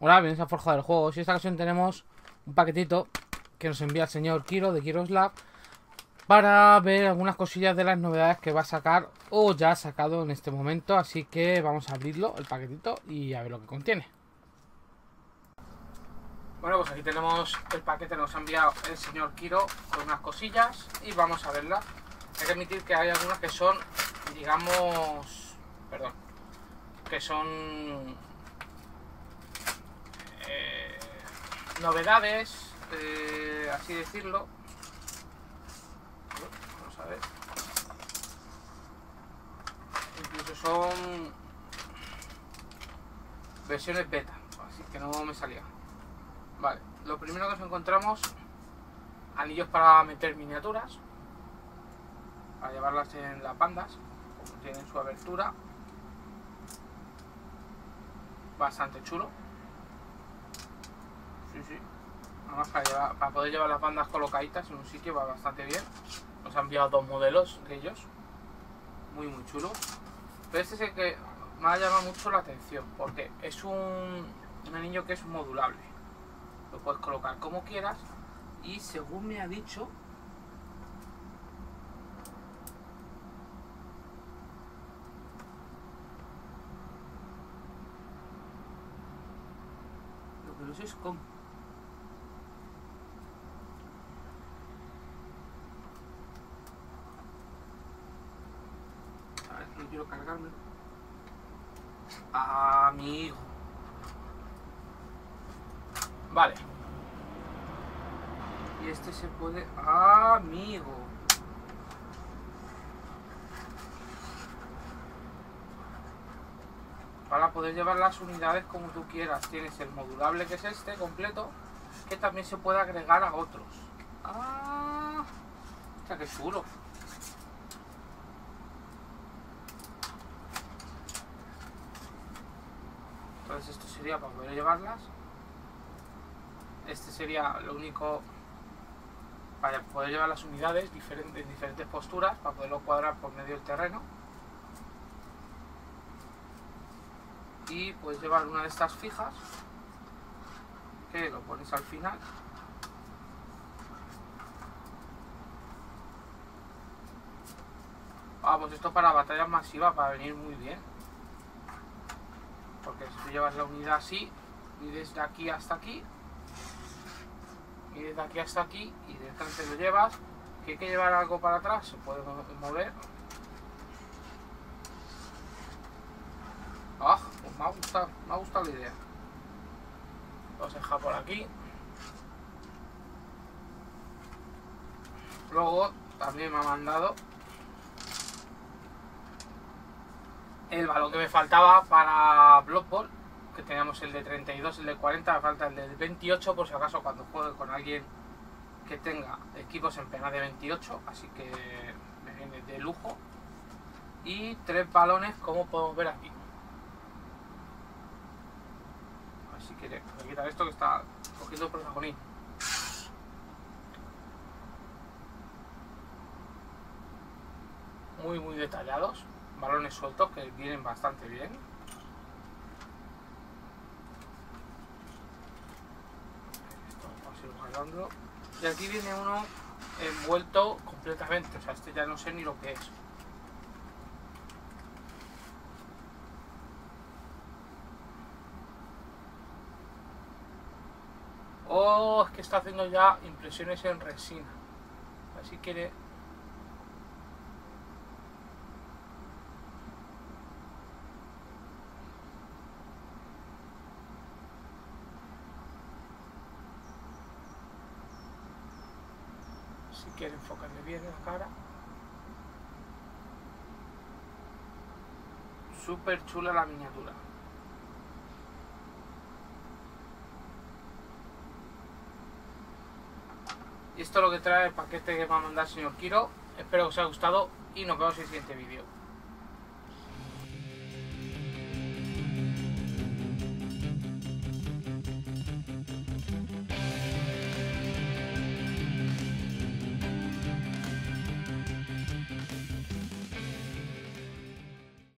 Hola, bienvenidos a Forja del Juego. Y esta ocasión tenemos un paquetito que nos envía el señor Kiro de Kiroslav para ver algunas cosillas de las novedades que va a sacar o ya ha sacado en este momento. Así que vamos a abrirlo, el paquetito, y a ver lo que contiene. Bueno, pues aquí tenemos el paquete que nos ha enviado el señor Kiro con unas cosillas y vamos a verlas. Hay que admitir que hay algunas que son, digamos, que son novedades, así decirlo. Vamos a ver. Incluso son versiones beta, así que no me salía. Vale, lo primero que nos encontramos, anillos para meter miniaturas, para llevarlas en las bandas, como tienen su abertura. Bastante chulo. Sí. Además para poder llevar las bandas colocaditas en un sitio va bastante bien. Nos han enviado dos modelos de ellos. Muy chulos. Pero este es el que me ha llamado mucho la atención, porque es un anillo que es modulable. Lo puedes colocar como quieras y según me ha dicho, lo que no sé es cómo. A ver, no quiero cargarme. Amigo. Vale. Y este se puede... Amigo. Para poder llevar las unidades como tú quieras. Tienes el modulable, que es este completo, que también se puede agregar a otros. O sea, qué chulo. Entonces esto sería para poder llevarlas. Este sería lo único para poder llevar las unidades en diferentes posturas, para poderlo cuadrar por medio del terreno. Y puedes llevar una de estas fijas, que lo pones al final. Pues esto para batallas masivas va a venir muy bien. Porque si tú llevas la unidad así, y desde aquí hasta aquí, y desde aquí hasta aquí, y directamente lo llevas, que hay que llevar algo para atrás, se puede mover. Pues me ha gustado la idea. Lo dejo por aquí. Luego también me ha mandado el balón que me faltaba para Blood Bowl, que teníamos el de 32, el de 40, me falta el de 28 por si acaso cuando juegue con alguien que tenga equipos en pena de 28, así que me viene de lujo. Y 3 balones, como podemos ver aquí. Así que voy a quitar esto que está cogiendo protagonismo. Muy detallados. Balones sueltos que vienen bastante bien. Esto vamos a ir guardando. Y aquí viene uno envuelto completamente. O sea, este ya no sé ni lo que es. Es que está haciendo ya impresiones en resina. Así quiere... Si quiere enfocarle bien en la cara. Súper chula la miniatura. Y esto es lo que trae el paquete que va a mandar el señor Kiro. Espero que os haya gustado y nos vemos en el siguiente vídeo.